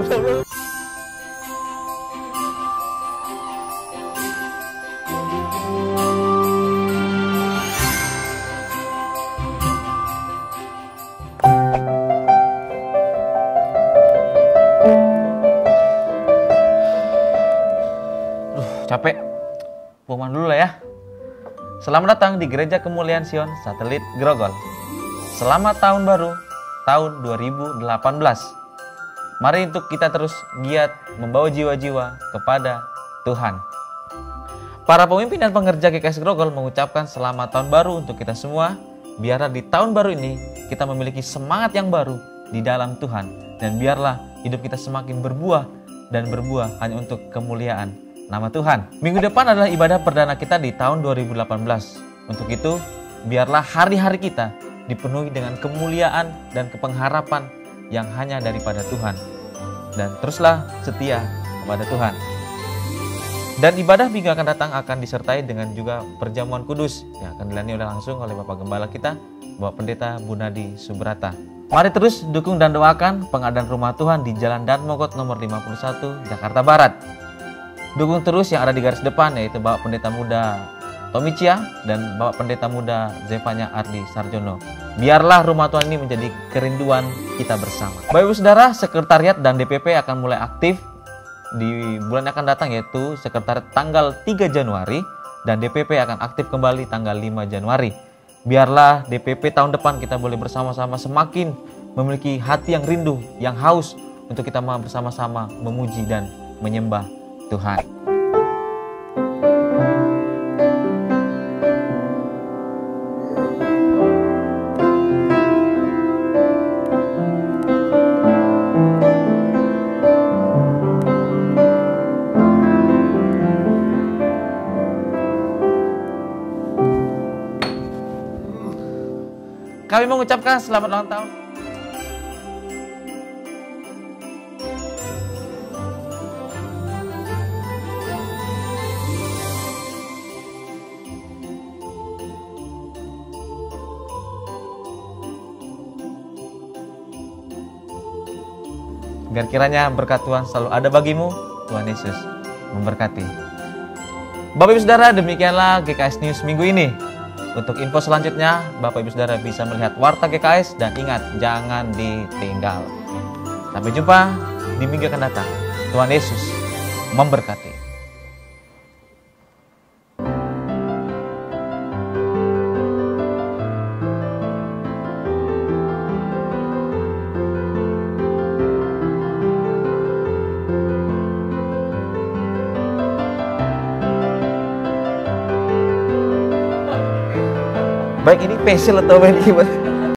Capek, pengumuman dulu lah ya. Selamat datang di Gereja Kemuliaan Sion Satelit Grogol. Selamat tahun baru, tahun 2018. Mari untuk kita terus giat membawa jiwa-jiwa kepada Tuhan. Para pemimpin dan pengerja GKS Grogol mengucapkan selamat tahun baru untuk kita semua. Biarlah di tahun baru ini kita memiliki semangat yang baru di dalam Tuhan. Dan biarlah hidup kita semakin berbuah dan berbuah hanya untuk kemuliaan nama Tuhan. Minggu depan adalah ibadah perdana kita di tahun 2018. Untuk itu, biarlah hari-hari kita dipenuhi dengan kemuliaan dan kepengharapan yang hanya daripada Tuhan. Dan teruslah setia kepada Tuhan. Dan ibadah minggu akan datang akan disertai dengan juga perjamuan kudus yang akan dilayani langsung oleh Bapak Gembala kita, Bapak Pendeta Bunadi Subrata. Mari terus dukung dan doakan pengadaan rumah Tuhan di Jalan Dan Mogot nomor 51, Jakarta Barat. Dukung terus yang ada di garis depan, yaitu Bapak Pendeta Muda Tommy Chia dan Bapak Pendeta Muda Zevanya Ardi Sarjono. Biarlah rumah Tuhan ini menjadi kerinduan kita bersama. Bapak Ibu Saudara, Sekretariat dan DPP akan mulai aktif di bulan yang akan datang, yaitu Sekretariat tanggal 3 Januari dan DPP akan aktif kembali tanggal 5 Januari. Biarlah DPP tahun depan kita boleh bersama-sama semakin memiliki hati yang rindu, yang haus untuk kita bersama-sama memuji dan menyembah Tuhan. Kami mengucapkan selamat ulang tahun. Biar kiranya berkat Tuhan selalu ada bagimu. Tuhan Yesus memberkati. Bapak Ibu Saudara, demikianlah GKS News minggu ini. Untuk info selanjutnya, Bapak Ibu Saudara bisa melihat Warta GKS dan ingat, jangan ditinggal. Sampai jumpa di minggu akan datang. Tuhan Yesus memberkati. Baik, ini facial atau main gimana?